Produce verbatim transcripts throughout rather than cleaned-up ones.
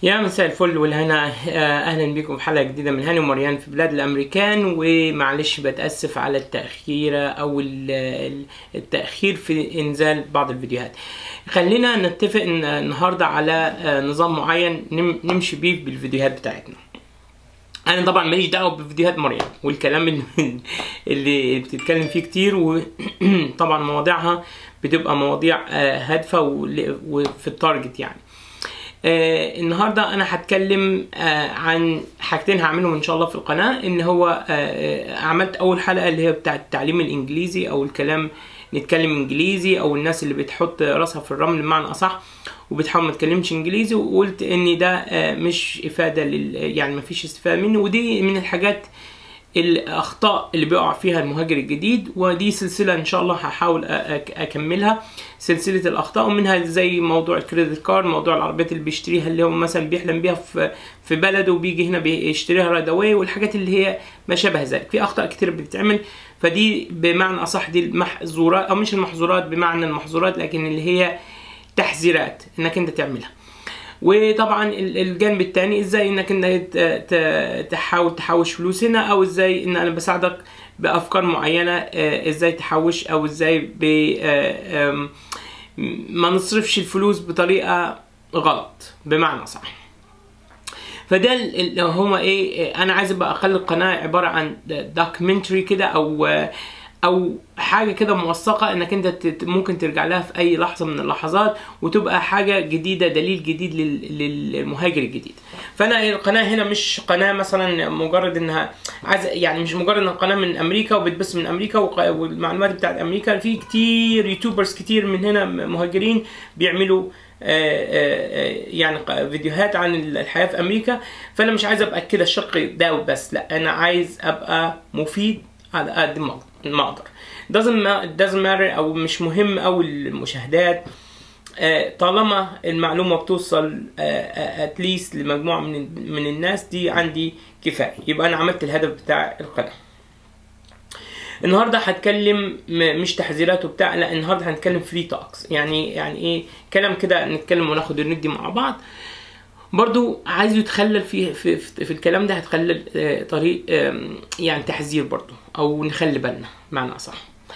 يا مساء الفل والهنا. اهلا بكم في حلقه جديده من هاني ومريان في بلاد الامريكان. ومعلش بتاسف على التاخير او التاخير في انزال بعض الفيديوهات. خلينا نتفق النهارده على نظام معين نمشي بيه بالفيديوهات بتاعتنا. انا طبعا ماليش دعوه بفيديوهات مريم والكلام اللي, اللي بتتكلم فيه كتير، وطبعا مواضيعها بتبقى مواضيع هادفه وفي التارجت. يعني آه النهارده انا هتكلم آه عن حاجتين هعملهم ان شاء الله في القناه. ان هو آه عملت اول حلقه اللي هي بتاعه التعليم الانجليزي او الكلام نتكلم انجليزي، او الناس اللي بتحط راسها في الرمل بمعنى اصح وبتحاول ما تكلمش انجليزي، وقلت ان ده آه مش افاده لل يعني ما فيش استفاده منه. ودي من الحاجات الاخطاء اللي بيقع فيها المهاجر الجديد، ودي سلسله ان شاء الله هحاول اكملها، سلسله الاخطاء. ومنها زي موضوع الكريدت كارد، موضوع العربيات اللي بيشتريها اللي هو مثلا بيحلم بيها في في بلده وبيجي هنا بيشتريها رايت اواي، والحاجات اللي هي ما شابه ذلك. في اخطاء كتير بتتعمل، فدي بمعنى اصح دي المحظورات، او مش المحظورات بمعنى المحظورات، لكن اللي هي تحذيرات انك انت تعملها. وطبعا الجانب الثاني ازاي انك انت تحاول تحوش فلوس هنا، او ازاي ان انا بساعدك بافكار معينه ازاي تحوش، او ازاي ب ما نصرفش الفلوس بطريقه غلط بمعنى صح. فده اللي هما ايه، انا عايز ابقى اخلي القناه عباره عن دوكيومنتري كده، او او حاجه كده موثقه انك انت ممكن ترجع لها في اي لحظه من اللحظات، وتبقى حاجه جديده، دليل جديد للمهاجر الجديد. فانا القناه هنا مش قناه مثلا مجرد انها عايز، يعني مش مجرد انها قناه من امريكا وبتبث من امريكا والمعلومات بتاعت امريكا. في كتير يوتيوبرز كتير من هنا مهاجرين بيعملوا آآ آآ يعني فيديوهات عن الحياه في امريكا. فانا مش عايز ابقى كده الشق ده بس، لا، انا عايز ابقى مفيد على قد ما اقدر. doesn't doesn't matter، او مش مهم او المشاهدات، طالما المعلومه بتوصل اتليست لمجموعه من من الناس، دي عندي كفايه، يبقى انا عملت الهدف بتاع القناه. النهارده هتكلم مش تحذيرات وبتاع، لا، النهارده هنتكلم فري توكس. يعني يعني ايه كلام كده نتكلم وناخد وندي مع بعض. برضو عايز يتخلل في في في الكلام ده، هتخلل طريق يعني تحذير برضو، او نخلي بالنا معنى اصح.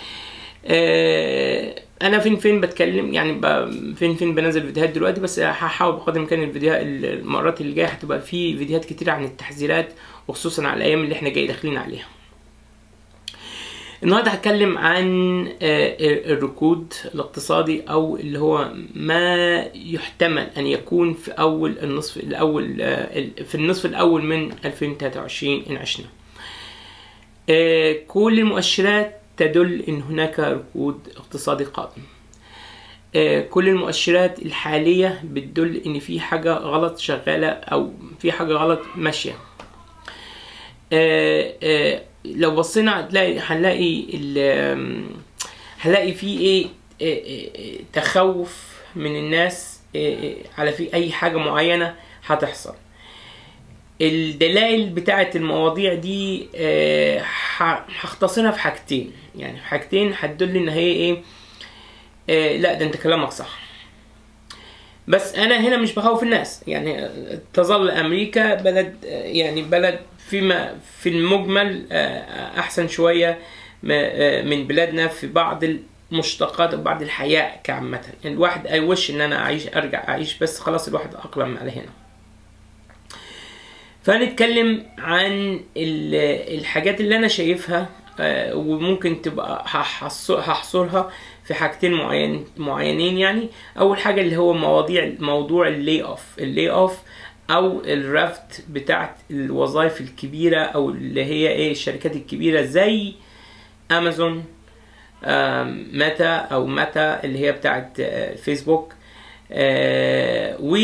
انا فين فين بتكلم، يعني فين فين بنزل فيديوهات دلوقتي، بس هحاول بقدر الامكان الفيديوهات المرات اللي جايه هتبقى في فيديوهات كتير عن التحذيرات، وخصوصا على الايام اللي احنا جاي داخلين عليها. النهارده هتكلم عن الركود الاقتصادي، او اللي هو ما يحتمل ان يكون في اول النصف الاول في النصف الاول من ألفين وثلاثة وعشرين ان عشنا. كل المؤشرات تدل ان هناك ركود اقتصادي قادم. كل المؤشرات الحاليه بتدل ان في حاجه غلط شغاله، او في حاجه غلط ماشيه. لو بصينا هتلاقي هنلاقي هنلاقي في ايه, إيه تخوف من الناس إيه على في اي حاجه معينه هتحصل. الدلائل بتاعه المواضيع دي إيه هختصرها في حاجتين، يعني في حاجتين هتدل ان هي ايه, إيه لا ده انت كلامك صح. بس انا هنا مش بخوف الناس، يعني تظل امريكا بلد، يعني بلد فيما في المجمل احسن شويه من بلادنا في بعض المشتقات وبعض الحياه كعامه. الواحد ايوش ان انا اعيش ارجع اعيش، بس خلاص الواحد اقلم على هنا. فنتكلم عن الحاجات اللي انا شايفها، وممكن تبقى هحصرها في حاجتين معين معينين. يعني اول حاجه اللي هو مواضيع موضوع اللي اوف اللي اوف او الرفض بتاعت الوظائف الكبيره، او اللي هي ايه الشركات الكبيره زي امازون، ميتا او ميتا اللي هي بتاعت فيسبوك، و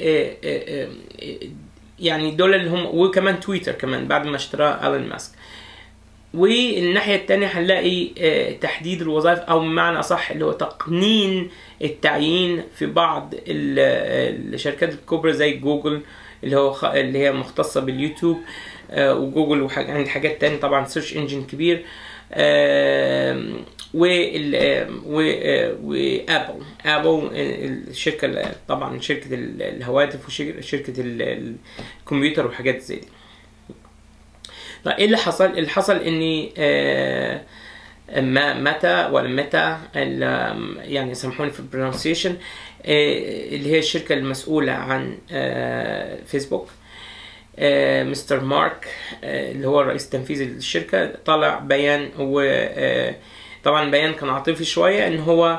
يعني دول اللي هم، وكمان تويتر كمان بعد ما اشتراه ايلون ماسك. والناحيه الثانيه هنلاقي تحديد الوظائف، او بمعنى اصح اللي هو تقنين التعيين في بعض الشركات الكبرى زي جوجل اللي هو اللي هي مختصه باليوتيوب، وجوجل وحاجات حاجات تانية طبعا سيرش انجن كبير، وابل ابل الشركه طبعا شركه الهواتف وشركه الكمبيوتر وحاجات زي دي. طيب ايه اللي حصل؟ اللي حصل اني آه ما متى ولا متى يعني سامحوني في البرونسيشن اللي هي الشركه المسؤوله عن آه فيسبوك، آه مستر مارك آه اللي هو الرئيس التنفيذي للشركه، طلع بيان، وطبعا بيان كان عاطفي شويه ان هو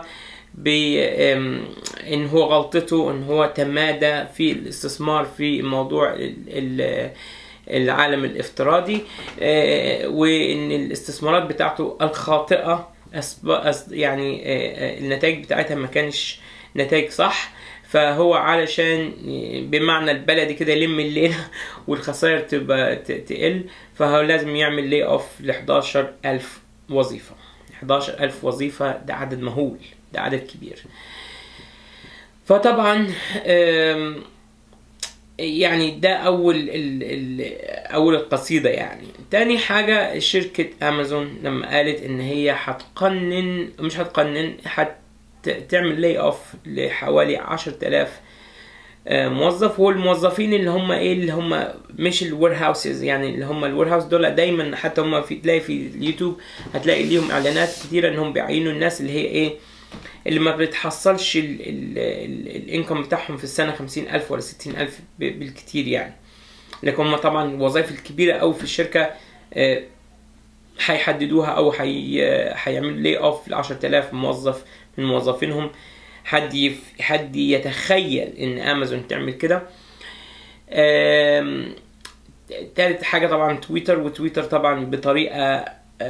ان هو غلطته ان هو تمادى في الاستثمار في موضوع ال ال العالم الافتراضي، آه وان الاستثمارات بتاعته الخاطئه يعني آه النتائج بتاعتها ما كانش نتائج صح، فهو علشان بمعنى البلدي كده يلم الليله والخسائر تبقى تقل، فهو لازم يعمل لي اوف ل حداشر ألف وظيفه. حداشر ألف وظيفه ده عدد مهول، ده عدد كبير. فطبعا آه يعني ده اول ال ال اول القصيده. يعني تاني حاجه شركه امازون لما قالت ان هي هتقنن مش هتقنن هتعمل لاي اوف لحوالي عشرة آلاف موظف، والموظفين اللي هم ايه اللي هم مش الوير هاوسز، يعني اللي هم الوير هاوس دول دايما حتى هم في تلاقي في اليوتيوب هتلاقي ليهم اعلانات كتيره انهم بيعينوا الناس اللي هي ايه اللي ما بتحصلش الانكم بتاعهم في السنه خمسين ألف ولا ستين ألف بالكتير يعني، لكن هم طبعا الوظائف الكبيره أوي في الشركه هيحددوها او هيعملوا لي اوف ل عشرة آلاف موظف من موظفينهم. حد حد يتخيل ان امازون تعمل كده؟ تالت حاجه طبعا تويتر، وتويتر طبعا بطريقه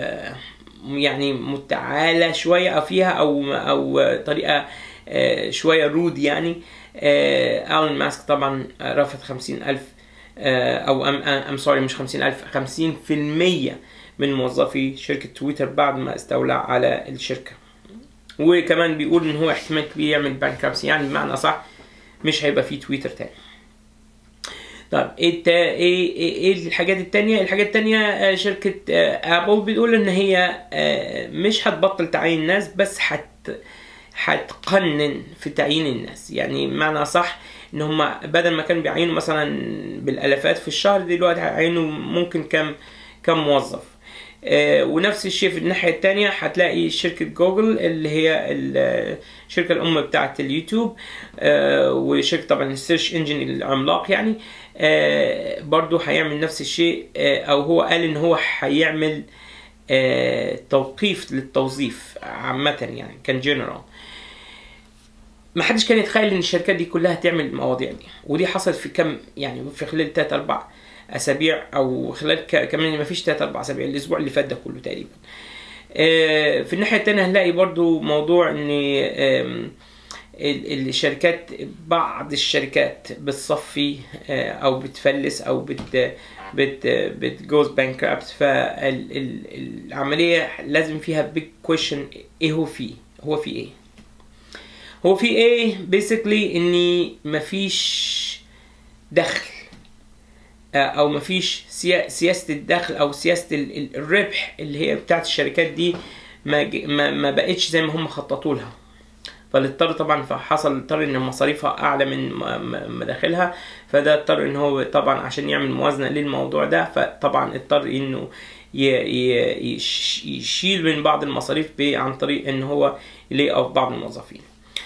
يعني متعالة شوية فيها او او طريقة شوية رود يعني. آلون ماسك طبعا رفض خمسين ألف او ام ام سوري مش خمسين ألف، خمسين في المية من موظفي شركة تويتر بعد ما استولى على الشركة، وكمان بيقول ان هو احتمال كبير يعمل بانكرابسي، يعني بمعنى صح مش هيبقى فيه تويتر تاني. طب ايه ايه ايه الحاجات التانية؟ الحاجات التانية شركة ابل بتقول ان هي مش هتبطل تعيين الناس، بس هت هتقنن في تعيين الناس، يعني بمعنى صح ان هم بدل ما كانوا بيعينوا مثلا بالالافات في الشهر دلوقتي هيعينوا ممكن كم كم موظف. ونفس الشيء في الناحية التانية هتلاقي شركة جوجل اللي هي الشركة الأم بتاعة اليوتيوب، وشركة طبعا السيرش انجن العملاق يعني برضو هيعمل نفس الشيء، أو هو قال إن هو هيعمل توقيف للتوظيف عامة يعني كان جنرال. ما حدش كان يتخيل إن الشركات دي كلها تعمل المواضيع دي، ودي حصلت في كم يعني في خلال تلات أربع اسابيع او خلال كمان ما فيش تلات اربع اسابيع، الاسبوع اللي فات ده كله تقريبا. في الناحيه الثانيه هنلاقي برضو موضوع ان الشركات بعض الشركات بتصفي او بتفلس او بت بت بتجوز بانكرابت، فالعمليه لازم فيها بيج كويشن ايه هو في هو في ايه هو في ايه بيسكلي اني مفيش دخل او مفيش سياسه الدخل او سياسه الربح اللي هي بتاعت الشركات دي ما ما بقتش زي ما هم خططوا لها، فاضطر طبعا فحصل اضطر ان مصاريفها اعلى من مداخلها، فده اضطر ان هو طبعا عشان يعمل موازنه للموضوع ده، فطبعا اضطر انه يشيل من بعض المصاريف عن طريق ان هو يلاقي بعض الموظفين.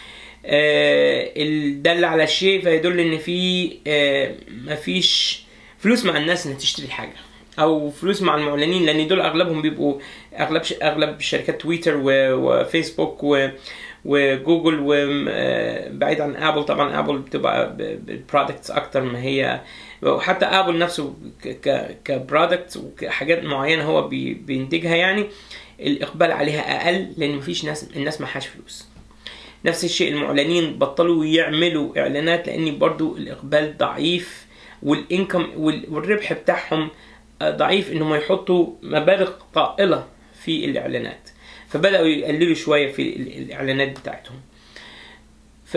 الدل على الشيء فيدل ان في مفيش فلوس مع الناس انها تشتري حاجه، او فلوس مع المعلنين، لان دول اغلبهم بيبقوا اغلب اغلب شركات تويتر وفيسبوك وجوجل، وبعيد عن ابل طبعا. ابل بتبقى بالبرودكتس اكتر ما هي، وحتى ابل نفسه كبرودكت وحاجات معينه هو بينتجها يعني الاقبال عليها اقل، لان مفيش ناس الناس معهاش فلوس. نفس الشيء المعلنين بطلوا يعملوا اعلانات لان برضو الاقبال ضعيف والانكم والربح بتاعهم ضعيف، انهم يحطوا مبالغ طائله في الاعلانات، فبداوا يقللوا شويه في الاعلانات بتاعتهم. ف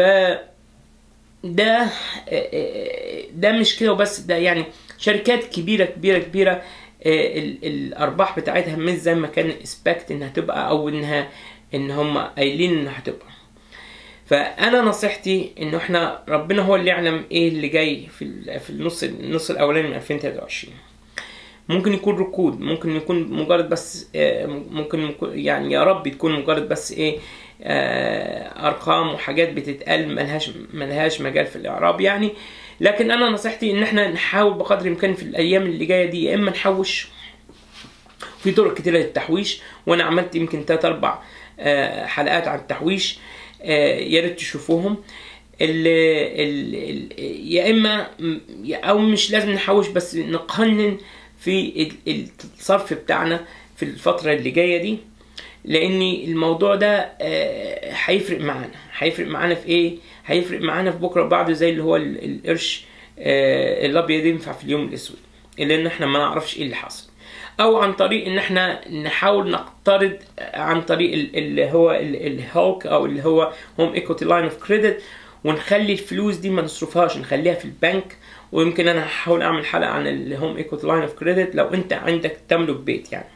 ده ده مش كده وبس، ده يعني شركات كبيره كبيره كبيره الارباح بتاعتها مش زي ما كان اسبكت انها تبقى، او انها ان هم قايلين انها هتبقى. فانا نصيحتي انه احنا ربنا هو اللي يعلم ايه اللي جاي في في النص النص الاولاني من ألفين وتلاتة وعشرين. ممكن يكون ركود، ممكن يكون مجرد بس ممكن يعني يا رب تكون مجرد بس ايه ارقام وحاجات بتتقال ملهاش ملهاش مجال في الاعراب يعني. لكن انا نصيحتي ان احنا نحاول بقدر الامكان في الايام اللي جايه دي يا اما نحوش، في طرق كتيره للتحويش، وانا عملت يمكن تلات اربع حلقات عن التحويش، يا ريت تشوفوهم. ال ال يا اما او مش لازم نحوش، بس نقنن في الصرف بتاعنا في الفتره اللي جايه دي، لان الموضوع ده هيفرق معانا. هيفرق معانا في ايه؟ هيفرق معانا في بكره وبعده، زي اللي هو القرش الابيض ينفع في اليوم الاسود، لان احنا ما نعرفش ايه اللي حاصل. او عن طريق ان احنا نحاول نقترض عن طريق اللي هو الهوك او اللي هو هوم ايكوتي لاين اوف كريدت، ونخلي الفلوس دي ما نصرفهاش، نخليها في البنك. ويمكن انا هحاول اعمل حلقه عن الهوم ايكوتي لاين اوف كريدت لو انت عندك تملك بيت يعني.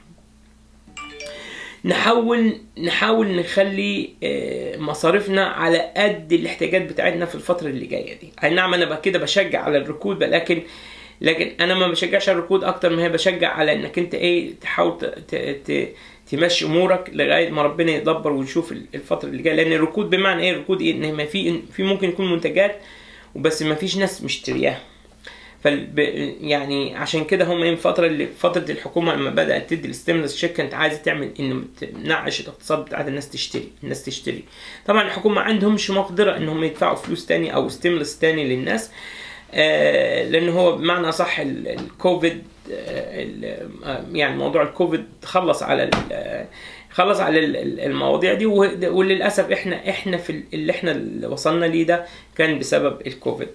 نحاول نحاول نخلي مصاريفنا على قد الاحتياجات بتاعتنا في الفتره اللي جايه دي. اي نعم انا بقى كده بشجع على الركود، لكن لكن انا ما بشجعش على الركود اكتر ما هي بشجع على انك انت ايه تحاول تمشي امورك لغايه ما ربنا يدبر ويشوف الفتره اللي جايه. لان الركود بمعنى ايه؟ الركود ايه؟ ان ما في في ممكن يكون منتجات وبس ما فيش ناس مشترياها. فال يعني عشان كده هم ايه الفتره اللي فتره الحكومه لما بدات تدي الستيمولس تشيك كانت عايزه تعمل ان تنعش الاقتصاد بتاعت الناس، تشتري الناس تشتري. طبعا الحكومه ما عندهمش مقدره انهم يدفعوا فلوس تاني او ستيمولس تاني للناس، آه لان هو بمعنى صح الكوفيد آه يعني موضوع الكوفيد خلص على خلص على المواضيع دي، وللاسف احنا احنا في اللي احنا اللي وصلنا ليه ده كان بسبب الكوفيد.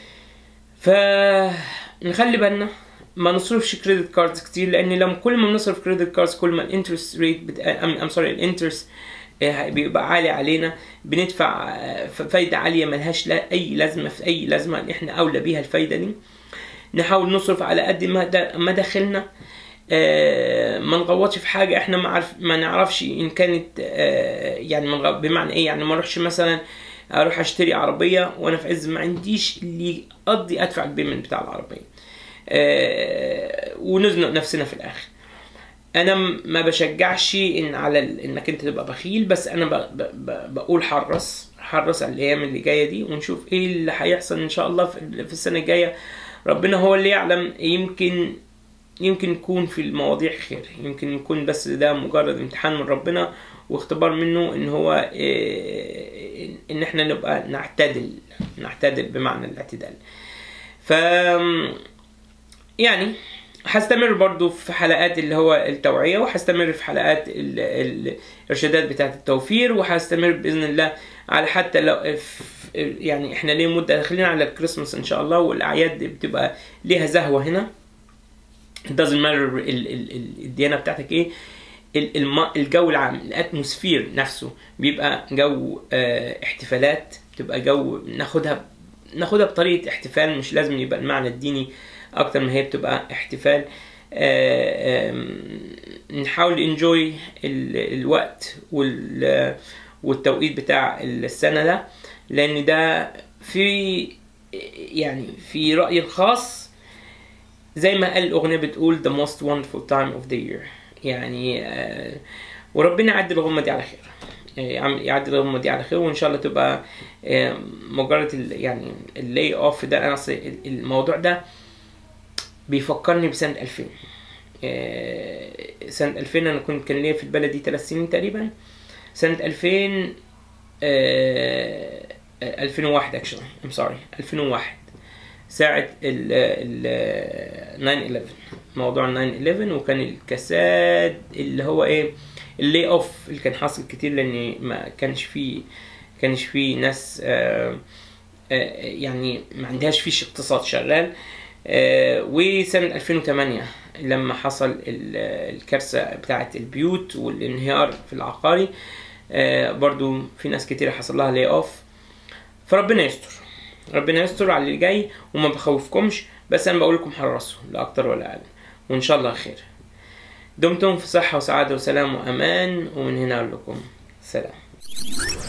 فنخلي بالنا ما نصرفش كريدت كاردز كتير، لان لما كل ما بنصرف كريدت كاردز كل ما الانترست ريت ام سوري الانترست بيبقى عالي علينا، بندفع فايده عاليه ملهاش لا اي لازمه في اي لازمه، احنا اولى بيها الفايده دي. نحاول نصرف على قد ما دخلنا، ما نغوطش في حاجه احنا ما عارف ما نعرفش ان كانت يعني بمعنى ايه. يعني ما اروحش مثلا اروح اشتري عربيه وانا في عز ما عنديش اللي اقضي ادفع البيمنت بتاع العربيه ونزنق نفسنا في الاخر. انا ما بشجعش ان على انك انت تبقى بخيل، بس انا ب... ب... بقول حرص حرص على الايام اللي جايه دي، ونشوف ايه اللي هيحصل ان شاء الله في السنه الجايه. ربنا هو اللي يعلم، يمكن يمكن يكون في المواضيع خير، يمكن يكون بس ده مجرد امتحان من ربنا واختبار منه ان هو إيه ان احنا نبقى نعتدل نعتدل بمعنى الاعتدال. ف يعني هستمر برضو في حلقات اللي هو التوعية، وهستمر في حلقات الارشادات بتاعة التوفير، وهستمر بإذن الله على حتى لو يعني احنا ليه مدة داخلين على الكريسماس ان شاء الله، والاعياد بتبقى ليها زهوة هنا. it doesn't matter الديانة بتاعتك ايه، الجو العام الاتموسفير نفسه بيبقى جو احتفالات، بتبقى جو ناخدها ناخدها بطريقة احتفال، مش لازم يبقى المعنى الديني اكتر ما هي بتبقى احتفال. آآ آآ نحاول انجوي الوقت والتوقيت بتاع السنة ده، لان ده في يعني في رأيي الخاص زي ما قال الاغنية بتقول the most wonderful time of the year يعني. وربنا يعدي الغمة دي على خير، يعدي الغمة دي على خير، وان شاء الله تبقى مجرد يعني اللي اوف ده. انا الموضوع ده بيفكرني بسنة ألفين. سنة ألفين انا كنت كان ليا في البلد دي ثلاث سنين تقريبا. سنة ألفين ألفين وواحد actually I'm sorry ألفين وواحد ساعة ال ال ناين إليفن، موضوع ناين إليفن، وكان الكساد اللي هو ايه اللي اوف اللي كان حاصل كتير، لان ما كانش فيه كانش فيه ناس آآ آآ يعني ما عندهاش فيش اقتصاد شغال. وسنة ألفين وثمانية لما حصل الكارثة بتاعة البيوت والانهيار في العقاري، برضو في ناس كتير حصل لها لي اوف. فربنا يستر، ربنا يستر على اللي جاي، وما بخوفكمش، بس انا بقول لكم حرصوا لا اكتر ولا اقل. وإن شاء الله خير. دمتم في صحة وسعادة وسلام وأمان، ومن هنا أقول لكم سلام.